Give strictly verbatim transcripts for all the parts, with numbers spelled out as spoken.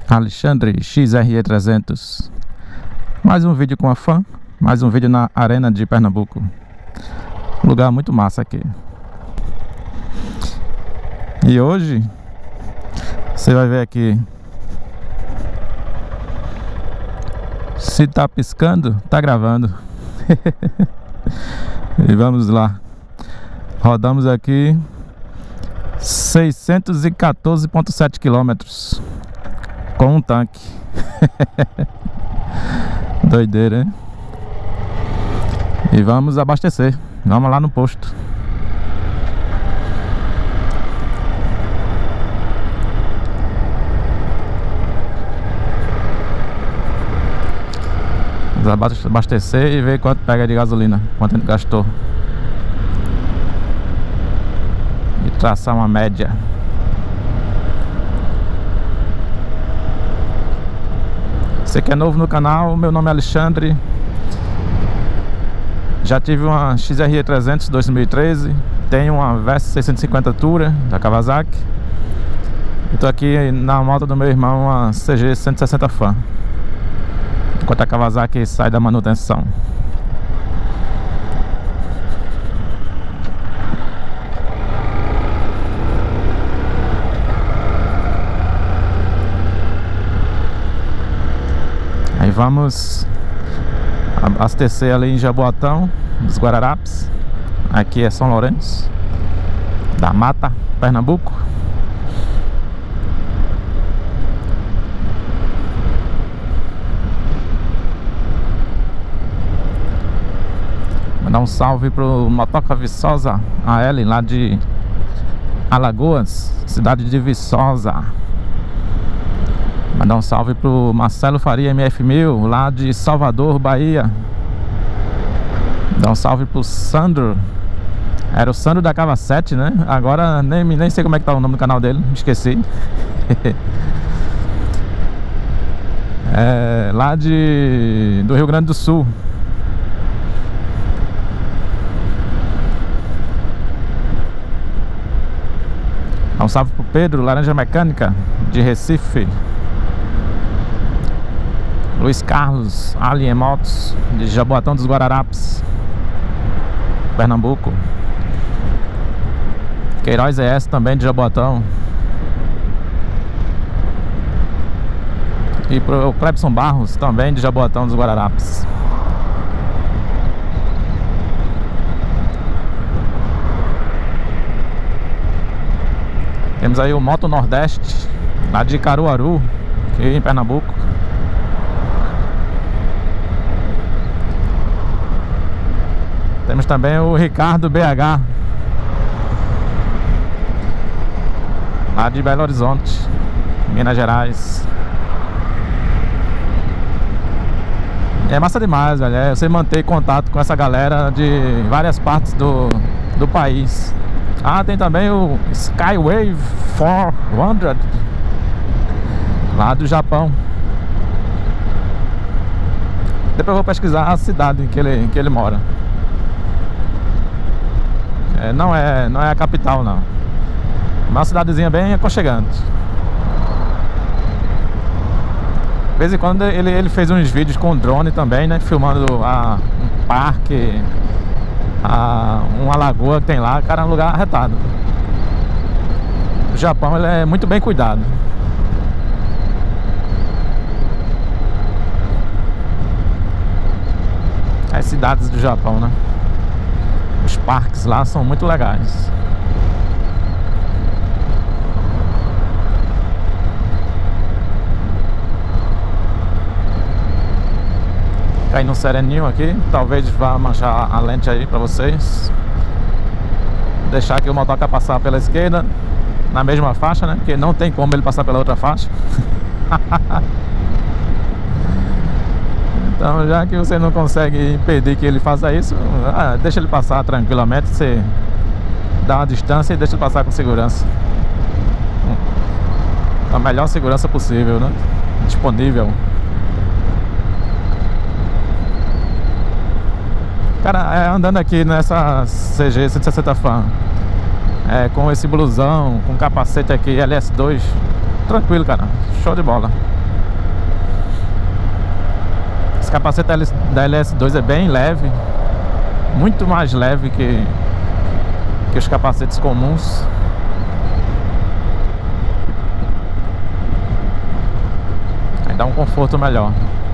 Alexandre X R E trezentos. Mais um vídeo com a fã. Mais um vídeo na Arena de Pernambuco. Lugar muito massa aqui. E hoje você vai ver aqui. Se tá piscando, tá gravando. E vamos lá. Rodamos aqui seiscentos e quatorze vírgula sete quilômetros com um tanque. Doideira, hein? E vamos abastecer. Vamos lá no posto. Vamos abastecer e ver quanto pega de gasolina, quanto a gente gastou. E traçar uma média. Você que é novo no canal, meu nome é Alexandre. Já tive uma X R E trezentos dois mil e treze. Tenho uma Versys seiscentos e cinquenta Tourer da Kawasaki. E tô aqui na moto do meu irmão, uma C G cento e sessenta Fan, enquanto a Kawasaki sai da manutenção. Aí vamos abastecer ali em Jaboatão dos Guararapes. Aqui é São Lourenço da Mata, Pernambuco. Mandar um salve pro Motoca Viçosa A L, lá de Alagoas, cidade de Viçosa. Mandar um salve pro Marcelo Faria M F mil, lá de Salvador, Bahia. Mandar um salve pro Sandro. Era o Sandro da Cava sete, né? Agora nem, nem sei como é que tá o nome do canal dele, esqueci. É, lá de do Rio Grande do Sul. Um salve pro Pedro, Laranja Mecânica, de Recife. Luiz Carlos, Alien Motos, de Jaboatão dos Guararapes, Pernambuco. Queiroz E S também, de Jaboatão. E pro Clebson Barros, também de Jaboatão dos Guararapes. Temos aí o Moto Nordeste, lá de Caruaru, aqui em Pernambuco. Temos também o Ricardo B H, lá de Belo Horizonte, Minas Gerais. É massa demais, velho. É você manter contato com essa galera de várias partes do, do país. Ah, tem também o Skywave quatrocentos, lá do Japão. Depois eu vou pesquisar a cidade em que ele, em que ele mora. É, não, é, não é a capital, não. Uma cidadezinha bem aconchegante. De vez em quando ele, ele fez uns vídeos com drone também, né? Filmando a, um parque, a, uma lagoa que tem lá. Cara, é um lugar arretado. O Japão, ele é muito bem cuidado. As cidades do Japão, né? Os parques lá são muito legais. Caí no sereninho aqui. Talvez vá manchar a lente aí pra vocês. Deixar aqui o motoca passar pela esquerda, na mesma faixa, né? Porque não tem como ele passar pela outra faixa. Então, já que você não consegue impedir que ele faça isso, ah, deixa ele passar tranquilamente. Você dá uma distância e deixa ele passar com segurança, com a melhor segurança possível, né? Disponível. Cara, é, andando aqui nessa C G cento e sessenta Fan, é, com esse blusão, com capacete aqui L S dois, tranquilo, cara, show de bola. Esse capacete da L S dois é bem leve, muito mais leve que, que os capacetes comuns. Aí dá um conforto melhor.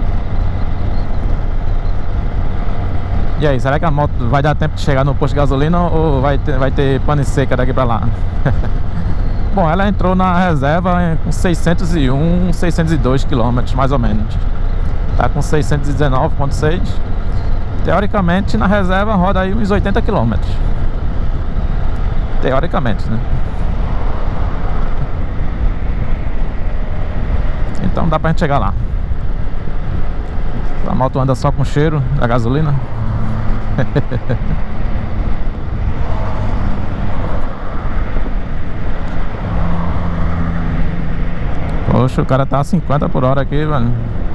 E aí, será que a moto vai dar tempo de chegar no posto de gasolina ou vai ter, vai ter pane seca daqui pra lá? Bom, ela entrou na reserva com seiscentos e um, seiscentos e dois quilômetros, mais ou menos. Tá com seiscentos e dezenove vírgula seis. Teoricamente, na reserva roda aí uns oitenta quilômetros. Teoricamente, né? Então dá pra gente chegar lá. A moto anda só com cheiro da gasolina. Poxa, o cara tá a cinquenta por hora aqui, velho.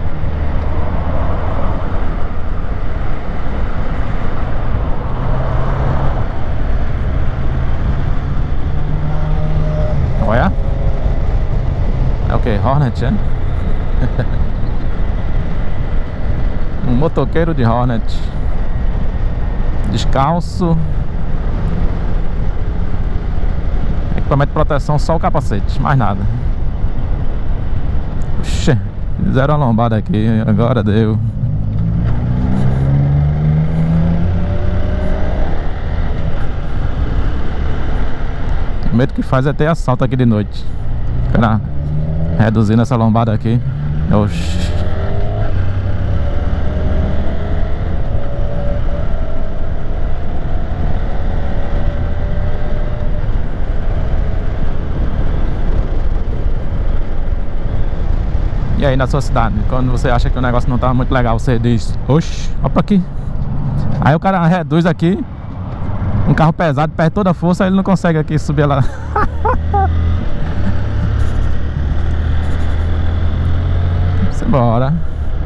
Olha. É o que? Hornet, é? Um motoqueiro de Hornet. Descalço. Equipamento de proteção, só o capacete, mais nada. Puxa, fizeram uma lombada aqui, agora deu. O medo que faz é ter assalto aqui de noite. Cara, reduzindo essa lombada aqui. Oxi. E aí na sua cidade, quando você acha que o negócio não tá muito legal, você diz: oxe, opa aqui. Aí o cara reduz aqui. Um carro pesado, perde toda a força, ele não consegue aqui subir lá. Simbora.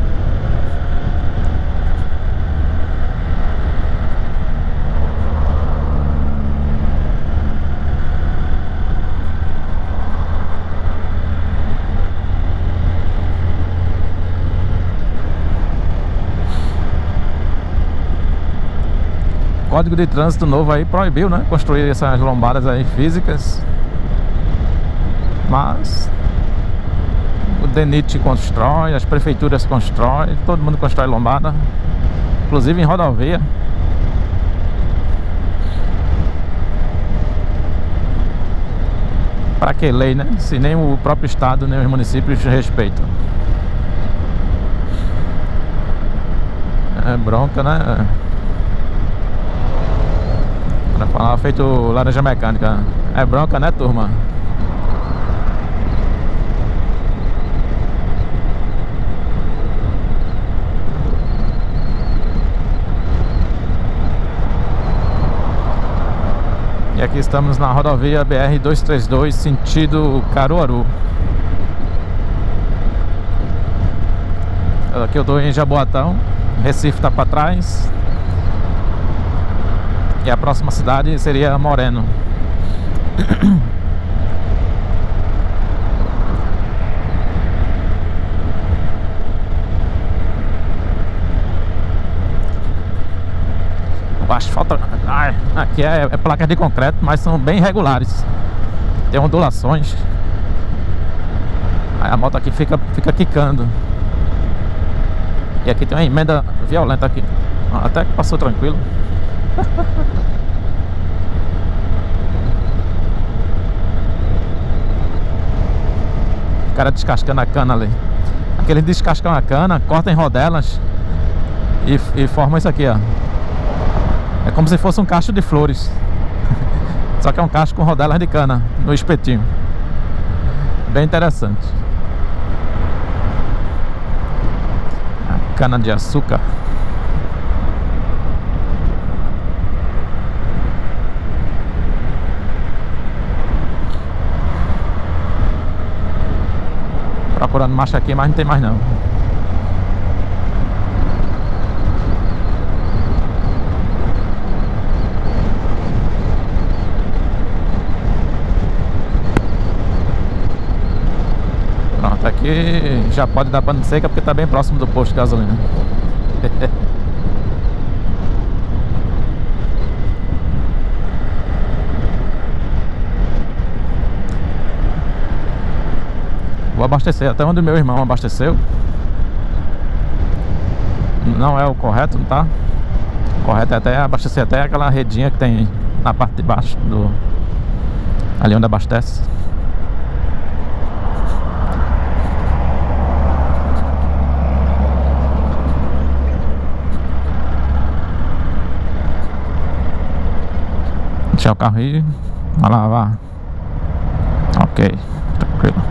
O Código de Trânsito novo aí proibiu, né, construir essas lombadas aí físicas. Mas o DENIT constrói, as prefeituras constroem, todo mundo constrói lombada, inclusive em rodovia. Para que lei, né? Se nem o próprio estado, nem os municípios respeitam. É bronca, né? Para falar feito laranja mecânica. É bronca, né, turma? E aqui estamos na rodovia B R duzentos e trinta e dois, sentido Caruaru. Aqui eu tô em Jaboatão, Recife tá para trás. E a próxima cidade seria Moreno. O asfalto aqui é, é placas de concreto, mas são bem regulares. Tem ondulações. Aí a moto aqui fica, fica quicando. E aqui tem uma emenda violenta aqui. Até que passou tranquilo. O cara descascando a cana ali. Aqueles descascam a cana, cortam em rodelas e, e formam isso aqui, ó. É como se fosse um cacho de flores. Só que é um cacho com rodelas de cana no espetinho. Bem interessante. A cana de açúcar. Procurando marcha aqui, mas não tem mais não. Pronto, aqui já pode dar pane seca porque está bem próximo do posto de gasolina. Vou abastecer até onde meu irmão abasteceu. Não é o correto, não tá? O correto é até abastecer até aquela redinha que tem na parte de baixo do... ali onde abastece. Deixar o carro aí, vai lavar. Ok, tranquilo.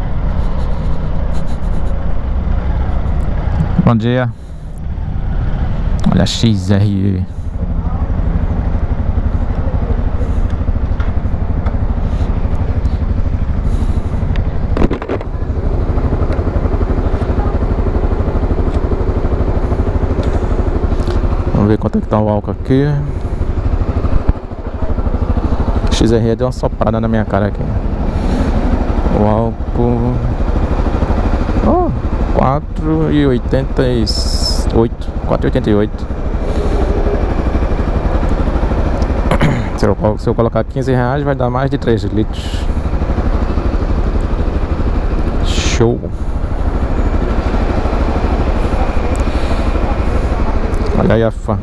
Bom dia. Olha a X R E. Vamos ver quanto é que tá o álcool aqui. X R E deu uma soprada na minha cara aqui. O álcool... Oh, quatro e oitenta e oito. quatro e oitenta e oito. Se eu, se eu colocar quinze reais vai dar mais de três litros. Show. Olha aí a fã.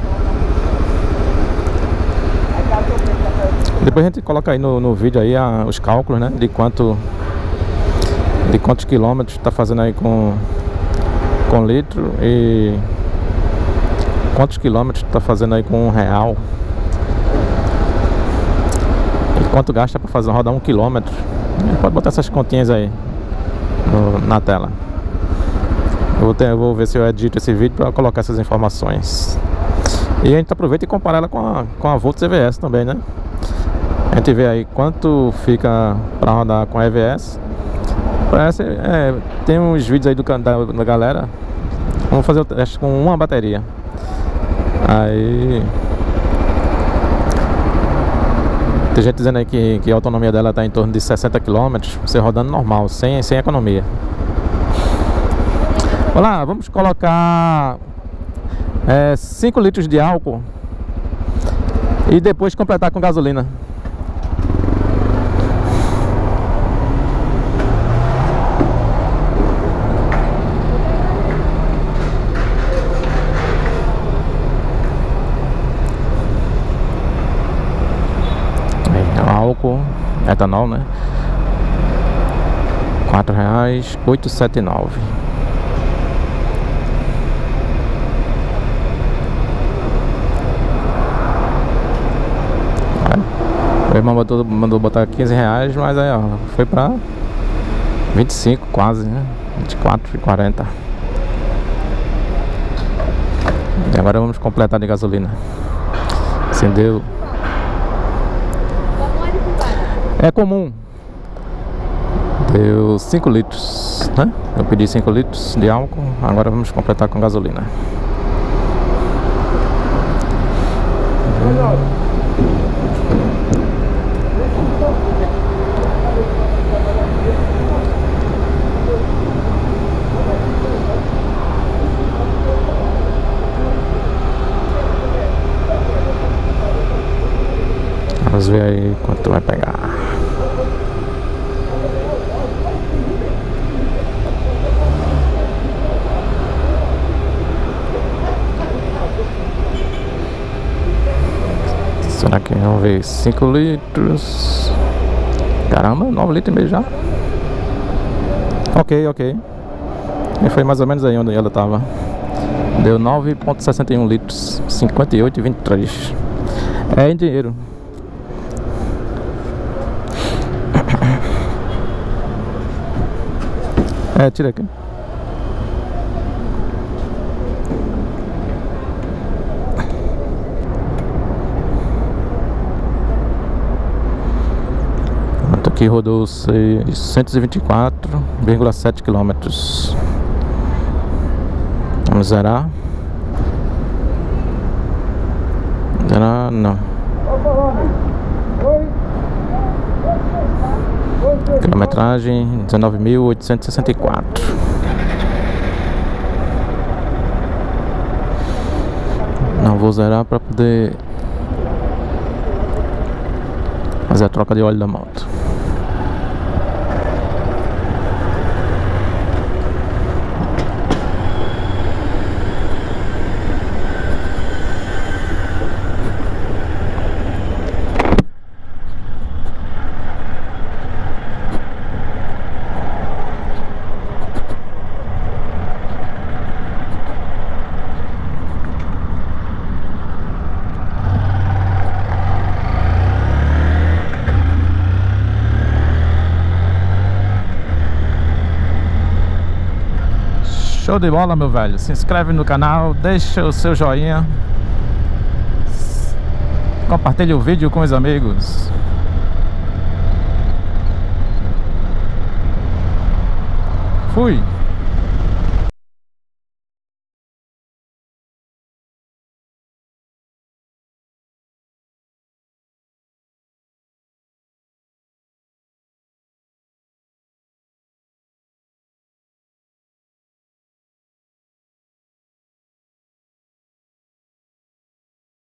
Depois a gente coloca aí no, no vídeo aí a, os cálculos, né? De quanto de quantos quilômetros tá fazendo aí com com litro e quantos quilômetros tá fazendo aí com um real e quanto gasta para fazer rodar um quilômetro. Pode botar essas continhas aí no, na tela. Eu vou, ter, eu vou ver se eu edito esse vídeo para colocar essas informações. E a gente aproveita e compara ela com a, com a Volt C V S também, né? A gente vê aí quanto fica para rodar com a E V S. Parece, é, tem uns vídeos aí do, da, da galera. Vamos fazer o teste com uma bateria. Aí tem gente dizendo aí que, que a autonomia dela está em torno de sessenta quilômetros. Você rodando normal, sem, sem economia. Olá, vamos colocar é, cinco litros de álcool e depois completar com gasolina. Álcool, etanol, né? Quatro reais, oito e setenta e nove. Meu irmão mandou, mandou botar quinze reais, mas aí ó, foi pra vinte e cinco quase, né? vinte e quatro e quarenta. E agora vamos completar de gasolina. Acendeu. É comum. Deu cinco litros, né? Eu pedi cinco litros de álcool. Agora vamos completar com gasolina. Vamos ver aí quanto vai pegar. Será que vamos ver? cinco litros. Caramba, nove litros e meio já. Ok, ok. E foi mais ou menos aí onde ela tava. Deu nove vírgula sessenta e um litros. cinquenta e oito e vinte e três. É em dinheiro. É, tira aqui. Aqui rodou seiscentos e vinte e quatro vírgula sete quilômetros. Vamos zerar. Zerar, não. Quilometragem dezenove mil oitocentos e sessenta e quatro. Não vou zerar para poder fazer a troca de óleo da moto. Show de bola, meu velho. Se inscreve no canal, deixa o seu joinha, compartilhe o vídeo com os amigos. Fui!